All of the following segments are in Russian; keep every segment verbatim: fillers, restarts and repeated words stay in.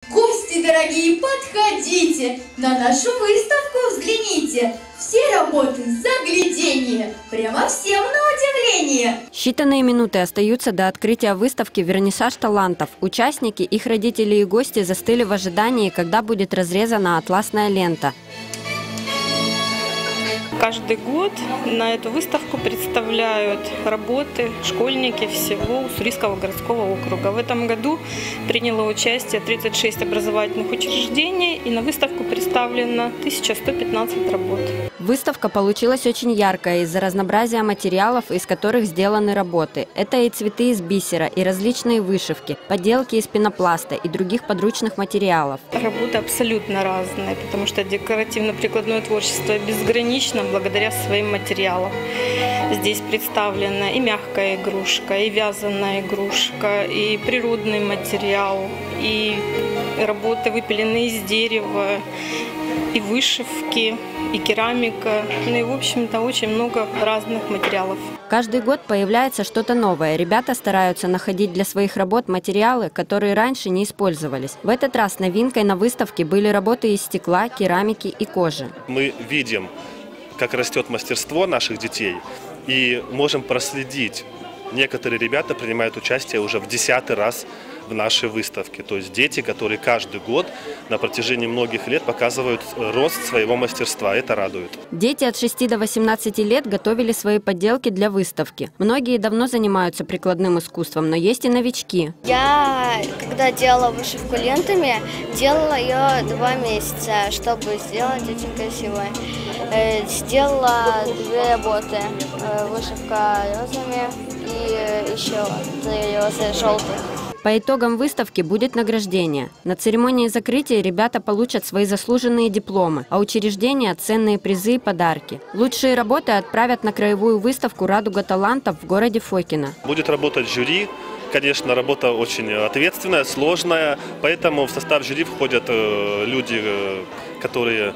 Гости дорогие, подходите, на нашу выставку взгляните. Все работы загляденье, прямо всем на удивление. Считанные минуты остаются до открытия выставки «Вернисаж талантов». Участники, их родители и гости застыли в ожидании, когда будет разрезана атласная лента. Каждый год на эту выставку представляют работы школьники всего Уссурийского городского округа. В этом году приняло участие тридцать шесть образовательных учреждений, и на выставку представлено тысяча сто пятнадцать работ. Выставка получилась очень яркая из-за разнообразия материалов, из которых сделаны работы. Это и цветы из бисера, и различные вышивки, поделки из пенопласта и других подручных материалов. Работы абсолютно разные, потому что декоративно-прикладное творчество безгранично благодаря своим материалам. Здесь представлена и мягкая игрушка, и вязаная игрушка, и природный материал, и работы, выпиленные из дерева, и вышивки, и керамика. Ну и, в общем-то, очень много разных материалов. Каждый год появляется что-то новое. Ребята стараются находить для своих работ материалы, которые раньше не использовались. В этот раз новинкой на выставке были работы из стекла, керамики и кожи. Мы видим, как растет мастерство наших детей, и можем проследить. Некоторые ребята принимают участие уже в десятый раз в нашей выставке. То есть дети, которые каждый год на протяжении многих лет показывают рост своего мастерства. Это радует. Дети от шести до восемнадцати лет готовили свои поделки для выставки. Многие давно занимаются прикладным искусством, но есть и новички. Я, когда делала вышивку лентами, делала ее два месяца, чтобы сделать очень красиво. Сделала две работы. Вышивка розами и еще три розы желтых. По итогам выставки будет награждение. На церемонии закрытия ребята получат свои заслуженные дипломы, а учреждения – ценные призы и подарки. Лучшие работы отправят на краевую выставку «Радуга талантов» в городе Фокино. Будет работать жюри. Конечно, работа очень ответственная, сложная, поэтому в состав жюри входят люди, которые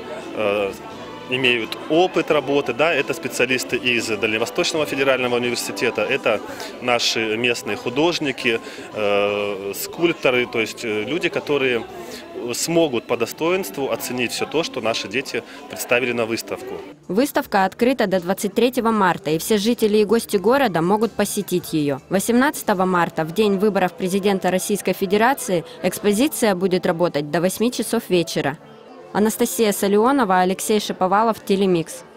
имеют опыт работы, да, это специалисты из Дальневосточного федерального университета, это наши местные художники, э, скульпторы, то есть люди, которые смогут по достоинству оценить все то, что наши дети представили на выставку. Выставка открыта до двадцать третьего марта, и все жители и гости города могут посетить ее. восемнадцатого марта, в день выборов президента Российской Федерации, экспозиция будет работать до восьми часов вечера. Анастасия Солионова, Алексей Шиповалов, Телемикс.